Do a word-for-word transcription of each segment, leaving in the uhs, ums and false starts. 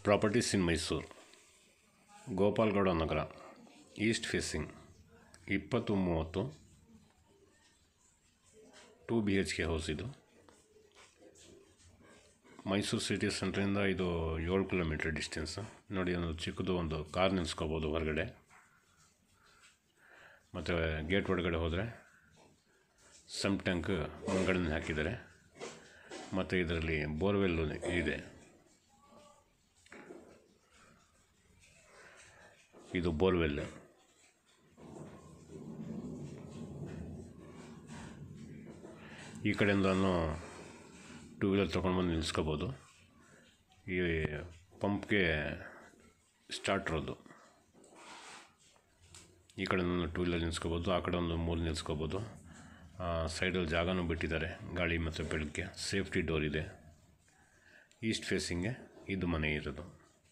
Properties in Mysore. Gopal Gowda Nagar, east facing, ಇಪ್ಪತ್ತು ಮೂವತ್ತು, two B H K house ಇದು. Mysuru city ಸೆಂಟ್ರಿಂದ ಇದು ಏಳು ಕಿಲೋಮೀಟರ್ ಡಿಸ್ಟೆನ್ಸ್. ನೋಡಿ, ಒಂದು ಚಿಕ್ಕದು ಒಂದು ಕಾರ್ ನಿಲ್ಲಿಸ್ಕೋಬೋದು ಹೊರಗಡೆ. ಮತ್ತು ಗೇಟ್ ಒಳಗಡೆ ಹೋದರೆ ಸಮ್ ಟ್ಯಾಂಕ್ ಮುಂಗಡೆ ಹಾಕಿದ್ದಾರೆ. ಮತ್ತು ಇದರಲ್ಲಿ ಬೋರ್ವೆಲ್ಲು ಇದೆ. ಇದು ಬೋರ್ವೆಲ್. ಈ ಕಡೆಯಿಂದನೂ ಟೂ ವೀಲರ್ ತೊಗೊಂಡು ಬಂದು ನಿಲ್ಲಿಸ್ಕೋಬೋದು. ಈ ಪಂಪ್ಗೆ ಸ್ಟಾರ್ಟ್ರದು. ಈ ಕಡೆಯಿಂದ ಟೂ ವೀಲರ್ ನಿಲ್ಲಿಸ್ಕೋಬೋದು, ಆ ಕಡೆ ಒಂದು ಮೂರು ನಿಲ್ಲಿಸ್ಕೋಬೋದು. ಸೈಡಲ್ಲಿ ಜಾಗನೂ ಬಿಟ್ಟಿದ್ದಾರೆ ಗಾಳಿ ಮತ್ತು ಬೆಳಗ್ಗೆ. ಸೇಫ್ಟಿ ಡೋರ್ ಇದೆ. ಈಸ್ಟ್ ಫೇಸಿಂಗ್ಗೆ ಇದು ಮನೆ ಇರೋದು.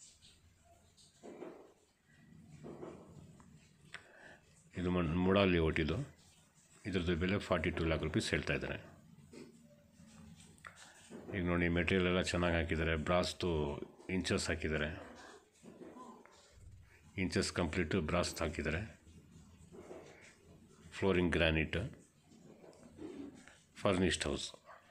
ಇದು ಮುಡಾ ಲೇಔಟ್. ಇದು ಇದ್ರದ್ದು ಬೆಲೆ ಫಾರ್ಟಿ ಟೂ ಲ್ಯಾಕ್ ರುಪೀಸ್ ಹೇಳ್ತಾ ಇದ್ದಾರೆ. ಈಗ ನೋಡಿ, ಮೆಟೀರಿಯಲ್ ಎಲ್ಲ ಚೆನ್ನಾಗಿ ಹಾಕಿದ್ದಾರೆ. ಬ್ರಾಸ್ದು ಇಂಚಸ್ ಹಾಕಿದ್ದಾರೆ. ಇಂಚಸ್ ಕಂಪ್ಲೀಟು ಬ್ರಾಸ್ ಹಾಕಿದ್ದಾರೆ. Flooring granite. Furnished house.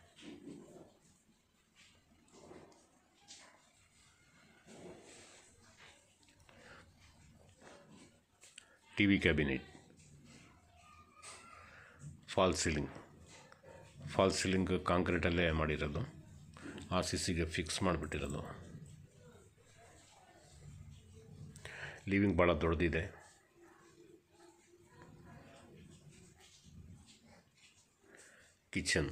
T V cabinet. Fall ceiling. Fall ceiling ಕಾಂಕ್ರೀಟಲ್ಲೇ ಮಾಡಿರೋದು. ಆರ್ ಸಿ ಸಿಗೆ ಫಿಕ್ಸ್ ಮಾಡಿಬಿಟ್ಟಿರೋದು. ಲಿವಿಂಗ್ ಭಾಳ ದೊಡ್ಡದಿದೆ. ಕಿಚನ್.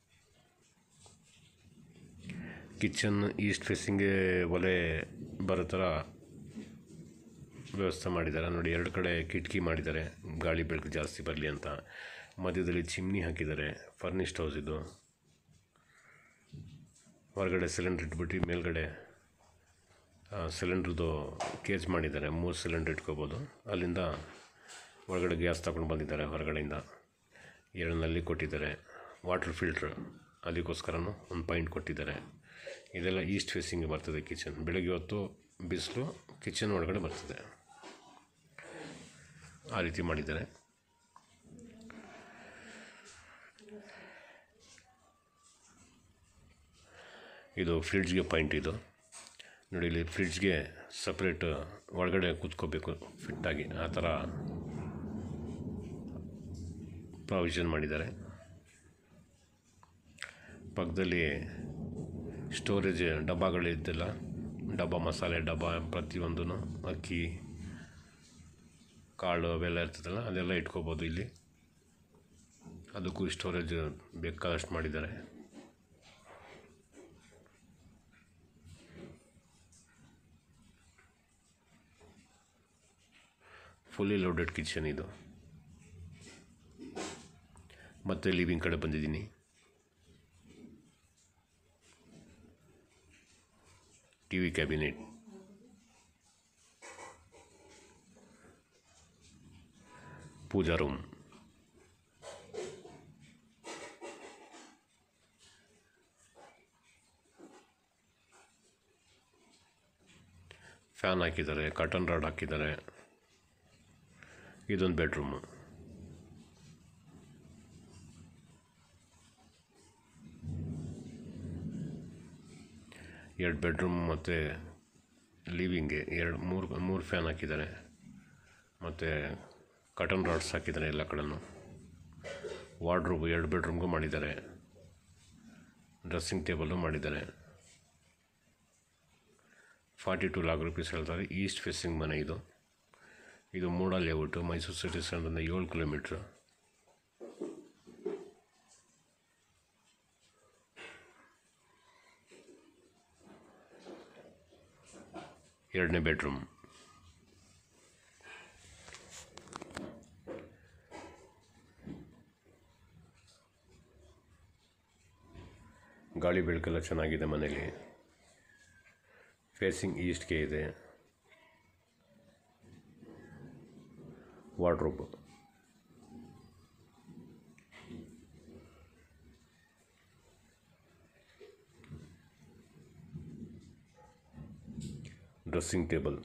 ಕಿಚನ್ ಈಸ್ಟ್ ಫೇಸಿಂಗ್ಗೆ ಒಲೆ ಬರೋ ಥರ ವ್ಯವಸ್ಥೆ ಮಾಡಿದ್ದಾರೆ. ನೋಡಿ, ಎರಡು ಕಡೆ ಕಿಟಕಿ ಮಾಡಿದ್ದಾರೆ, ಗಾಳಿ ಬೆಳಕು ಜಾಸ್ತಿ ಬರಲಿ ಅಂತ. ಮಧ್ಯದಲ್ಲಿ ಚಿಮ್ನಿ ಹಾಕಿದ್ದಾರೆ. ಫರ್ನಿಶ್ಡ್ ಹೌಸ್ ಇದು. ಹೊರಗಡೆ ಸಿಲಿಂಡ್ರ್ ಇಟ್ಬಿಟ್ಟು ಮೇಲ್ಗಡೆ ಸಿಲಿಂಡ್ರದ್ದು ಕೇಜ್ ಮಾಡಿದ್ದಾರೆ. ಮೂರು ಸಿಲಿಂಡ್ರ್ ಇಟ್ಕೋಬೋದು. ಅಲ್ಲಿಂದ ಒಳಗಡೆ ಗ್ಯಾಸ್ ತಗೊಂಡು ಬಂದಿದ್ದಾರೆ ಹೊರಗಡೆಯಿಂದ. ಎರಡು ನಲ್ಲಿ ಕೊಟ್ಟಿದ್ದಾರೆ. ವಾಟರ್ ಫಿಲ್ಟ್ರ್ ಅದಕ್ಕೋಸ್ಕರನೂ ಒಂದು ಪಾಯಿಂಟ್ ಕೊಟ್ಟಿದ್ದಾರೆ. ಇದೆಲ್ಲ ಈಸ್ಟ್ ಫೇಸಿಂಗ್ ಬರ್ತದೆ ಕಿಚನ್. ಬೆಳಗ್ಗೆ ಹೊತ್ತು ಬಿಸಿಲು ಕಿಚನ್ ಒಳಗಡೆ ಬರ್ತದೆ. ಆ ರೀತಿ ಮಾಡಿದ್ದಾರೆ. ಇದು ಫ್ರಿಡ್ಜ್ಗೆ ಪಾಯಿಂಟ್. ಇದು ನೋಡಿ, ಇಲ್ಲಿ ಫ್ರಿಡ್ಜ್ಗೆ ಸಪ್ರೇಟ್ ಒಳಗಡೆ ಕೂತ್ಕೋಬೇಕು ಫಿಟ್ಟಾಗಿ. ಆ ಥರ ಪ್ರಾವಿಷನ್ ಮಾಡಿದ್ದಾರೆ. ಪಕ್ಕದಲ್ಲಿ ಸ್ಟೋರೇಜ್ ಡಬ್ಬಗಳಿದ್ದೆಲ್ಲ, ಡಬ್ಬ ಮಸಾಲೆ ಡಬ್ಬ, ಪ್ರತಿಯೊಂದೂ ಅಕ್ಕಿ ಕಾಳು ಅವೆಲ್ಲ ಇರ್ತದಲ್ಲ, ಅದೆಲ್ಲ ಇಟ್ಕೋಬೋದು ಇಲ್ಲಿ. ಅದಕ್ಕೂ ಸ್ಟೋರೇಜ್ ಬೇಕಾದಷ್ಟು ಮಾಡಿದ್ದಾರೆ. ಫುಲ್ಲಿ ಲೋಡೆಡ್ ಕಿಚನ್ ಇದು. ಮತ್ತೆ ಲಿವಿಂಗ್ ಕಡೆ ಬಂದಿದ್ದೀನಿ. T V cabinet. Pooja room. Fan ಹಾಕಿದ್ದಾರೆ. ಕರ್ಟನ್ ರಾಡ್ ಹಾಕಿದ್ದಾರೆ. ಇದೊಂದು ಬೆಡ್ರೂಮು. ಎರಡು ಬೆಡ್ರೂಮ್ ಮತ್ತು ಲಿವಿಂಗ್ಗೆ ಎರಡು ಮೂರು ಮೂರು ಫ್ಯಾನ್ ಹಾಕಿದ್ದಾರೆ. ಮತ್ತು ಕರ್ಟನ್ ರಾಡ್ಸ್ ಹಾಕಿದ್ದಾರೆ ಎಲ್ಲ ಕಡೆನೂ. ವಾರ್ಡ್ರೋಬ್ ಎರಡು ಬೆಡ್ರೂಮ್ಗೂ ಮಾಡಿದ್ದಾರೆ. ಡ್ರೆಸ್ಸಿಂಗ್ ಟೇಬಲ್ಲು ಮಾಡಿದ್ದಾರೆ. ಫಾರ್ಟಿ ಟೂ ಲ್ಯಾಕ್ ರುಪೀಸ್ ಹೇಳ್ತಾರೆ. ಈಸ್ಟ್ ಫೇಸಿಂಗ್ ಮನೆ ಇದು. ಇದು ಮುಡಾ ಲೇಔಟು, ಮೈಸೂರು ಸಿಟಿ ಸೆಂಟ್ರಿಂದ ಏಳು ಕಿಲೋಮೀಟ್ರು. ಎರಡನೇ ಬೆಡ್ರೂಮ್. ಗಾಳಿ ಬೆಳಕೆಲ್ಲ ಚೆನ್ನಾಗಿದೆ ಮನೇಲಿ. ಫೇಸಿಂಗ್ ಈಸ್ಟ್ಗೆ ಇದೆ. Wardrobe. Dressing table,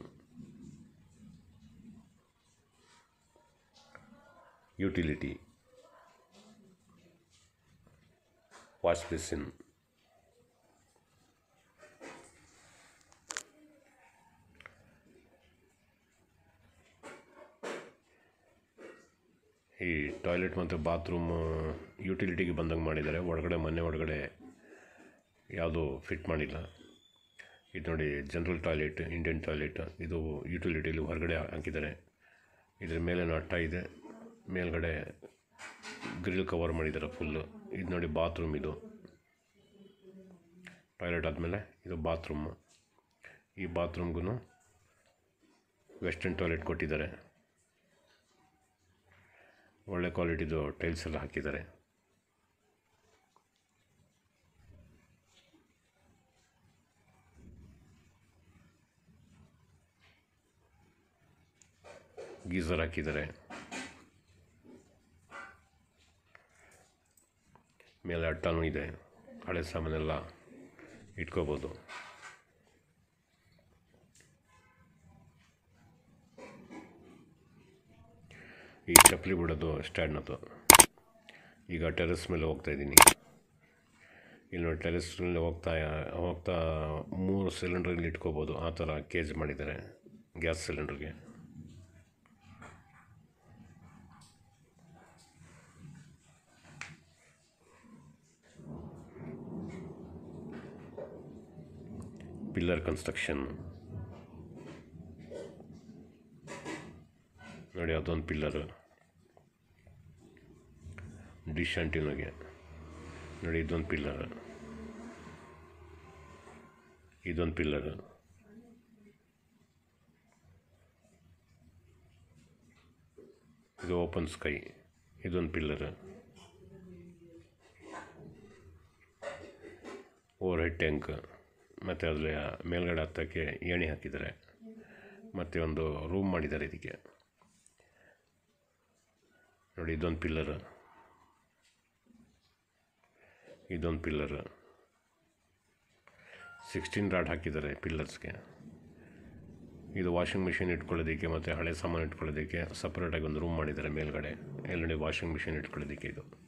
utility, wash basin, ಈ ಟಾಯ್ಲೆಟ್ ಮತ್ತು ಬಾತ್ರೂಮ್ ಯುಟಿಲಿಟಿಗೆ ಬಂದಂಗೆ ಮಾಡಿದ್ದಾರೆ. ಒಳಗಡೆ ಮನೆ ಒಳಗಡೆ ಯಾವುದೂ ಫಿಟ್ ಮಾಡಿಲ್ಲ. ಇದು ನೋಡಿ ಜನರಲ್ ಟಾಯ್ಲೆಟ್, ಇಂಡಿಯನ್ ಟಾಯ್ಲೆಟ್, ಇದು ಯುಟಿಲಿಟಿಲಿ ಹೊರಗಡೆ ಹಾಕಿದ್ದಾರೆ. ಇದ್ರ ಮೇಲೆ ಅಟ್ಟ ಇದೆ, ಮೇಲ್ಗಡೆ ಗ್ರಿಲ್ ಕವರ್ ಮಾಡಿದ್ದಾರೆ ಫುಲ್ಲು. ಇದು ನೋಡಿ ಬಾತ್ರೂಮ್, ಇದು ಟಾಯ್ಲೆಟ್ ಆದಮೇಲೆ ಇದು ಬಾತ್ರೂಮ್. ಈ ಬಾತ್ರೂಮ್ಗೂ ವೆಸ್ಟರ್ನ್ ಟಾಯ್ಲೆಟ್ ಕೊಟ್ಟಿದ್ದಾರೆ. ಒಳ್ಳೆ ಕ್ವಾಲಿಟಿದು ಟೈಲ್ಸ್ ಎಲ್ಲ ಹಾಕಿದ್ದಾರೆ. ಗೀಸರ್ ಹಾಕಿದ್ದಾರೆ. ಮೇಲೆ ಅಟ್ಟನೂ ಇದೆ, ಹಳೆ ಸಾಮಾನೆಲ್ಲ ಇಟ್ಕೋಬೋದು. ಈ ಚಪ್ಪಲಿ ಬಿಡೋದು ಸ್ಟ್ಯಾಂಡ್ನದು. ಈಗ ಟೆರೆಸ್ ಮೇಲೆ ಹೋಗ್ತಾ ಇದ್ದೀನಿ. ಇಲ್ಲಿ ನೋಡಿ ಟೆರೆಸ್ ಮೇಲೆ ಹೋಗ್ತಾ ಹೋಗ್ತಾ ಮೂರು ಸಿಲಿಂಡ್ರಲ್ಲಿ ಇಟ್ಕೋಬೋದು. ಆ ಥರ ಕೇಜ್ ಮಾಡಿದ್ದಾರೆ ಗ್ಯಾಸ್ ಸಿಲಿಂಡ್ರಿಗೆ. ಪಿಲ್ಲರ್ ಕನ್ಸ್ಟ್ರಕ್ಷನ್ ನೋಡಿ, ಅದೊಂದು ಪಿಲ್ಲರ್. ಡಿಶ್ ಆಂಟಿನಾಗೆ ನೋಡಿ, ಇದೊಂದು ಪಿಲ್ಲರ್, ಇದೊಂದು ಪಿಲ್ಲರ್. ಇದು ಓಪನ್ ಸ್ಕೈ, ಇದೊಂದು ಪಿಲ್ಲರ್. ಓವರ್ ಹೆಡ್ ಟ್ಯಾಂಕ್, ಮತ್ತು ಅದರ ಮೇಲ್ಗಡೆ ಹತ್ತಕ್ಕೆ ಏಣಿ ಹಾಕಿದ್ದಾರೆ. ಮತ್ತು ಒಂದು ರೂಮ್ ಮಾಡಿದ್ದಾರೆ ಇದಕ್ಕೆ ನೋಡಿ. ಇದೊಂದು ಪಿಲ್ಲರ್, ಇದೊಂದು ಪಿಲ್ಲರ್. ಸಿಕ್ಸ್ಟೀನ್ ರಾಡ್ ಹಾಕಿದ್ದಾರೆ ಪಿಲ್ಲರ್ಸ್ಗೆ. ಇದು ವಾಷಿಂಗ್ ಮಿಷಿನ್ ಇಟ್ಕೊಳ್ಳೋದಕ್ಕೆ ಮತ್ತು ಹಳೆ ಸಾಮಾನು ಇಟ್ಕೊಳ್ಳೋದಕ್ಕೆ ಸಪ್ರೇಟಾಗಿ ಒಂದು ರೂಮ್ ಮಾಡಿದ್ದಾರೆ ಮೇಲ್ಗಡೆ. ಎಲ್ಲೆಡೆ ವಾಷಿಂಗ್ ಮಿಷಿನ್ ಇಟ್ಕೊಳ್ಳೋದಕ್ಕೆ ಇದು